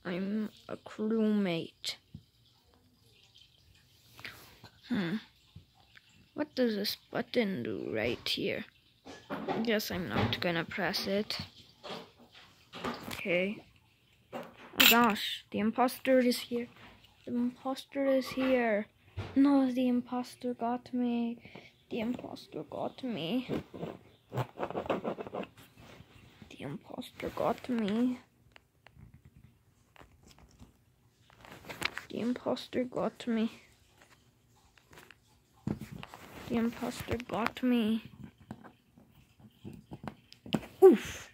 I'm a crewmate. What does this button do right here? I guess I'm not gonna press it. Okay. Oh gosh, the imposter is here. The imposter is here. No, the imposter got me. The imposter got me. The imposter got me. The imposter got me. The imposter got me. Oof.